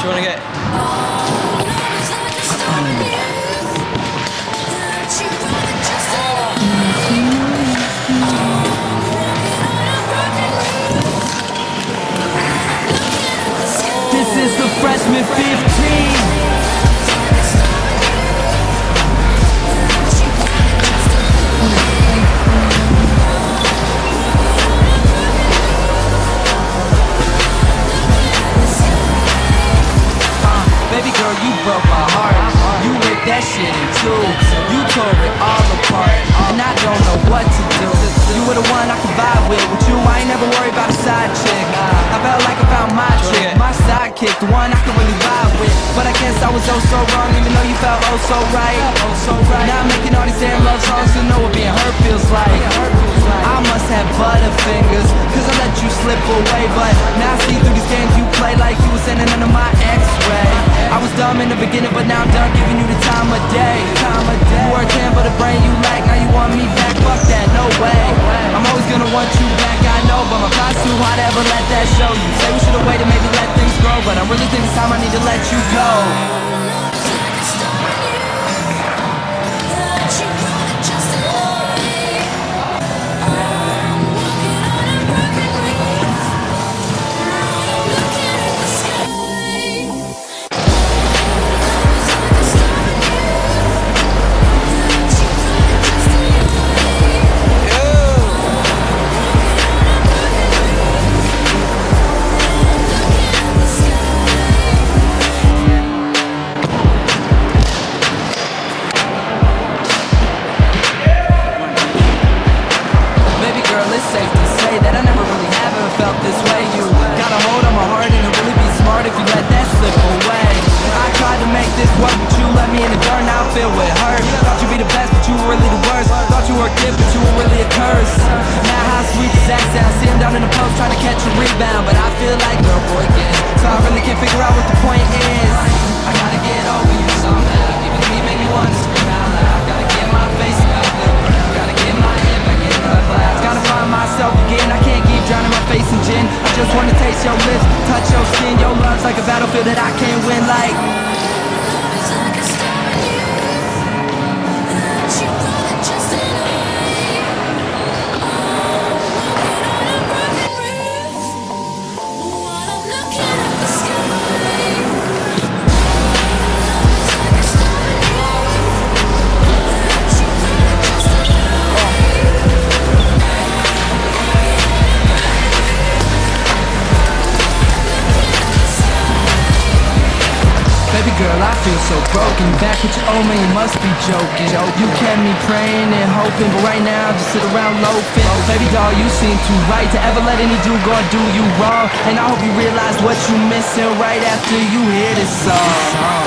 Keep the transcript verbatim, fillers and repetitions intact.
you wanna get? This is the freshman fifteen. Baby girl, you broke my heart. You ripped that shit in two. You tore it all apart, and I don't know what to do. You were the one I could vibe with. With you, I ain't never worried about a side chick. I felt like I found my chick, my sidekick, the one I could really vibe with. But I guess I was oh so wrong, even though you felt oh so right. Now I'm making all these damn love songs to know what being hurt feels like. I must have butterfingers, cause I let you slip away. But now I see through these games you play like you was sending under my x-ray. I was dumb in the beginning, but now I'm done giving you the time of day. Time of day. You were a ten, but a brain you lack. Now you want me back? Fuck that, no way. I'm always gonna want you back, I know, but my pride's too high to ever let that show. You say we should've waited, maybe let things grow, but I really think it's time I need to let you go. It's safe to say that I never really haven't felt this way. You got a hold on my heart, and it'd really be smart if you let that slip away. I tried to make this work, but you let me in the dirt. Now I feel with hurt. Thought you'd be the best, but you were really the worst. Thought you were a gift, but you were really a curse. Now how sweet does that sound? See him down in the post trying to catch a rebound, but I feel like girl boy again. So I really can't figure out what the point is. I gotta get over you somehow. Even me make me want to scream out loud. Gotta get my face up, gotta get my head back in the clouds. Gotta find myself again. I can't keep drowning my face in gin. I just wanna taste your lips, touch your skin. Your love's like a battlefield that I can't win. Like girl, I feel so broken. Back with your old man, you must be joking. You kept me praying and hoping, but right now I just sit around loafing. Baby doll, you seem too right to ever let any dude go and do you wrong. And I hope you realize what you missing right after you hear this song.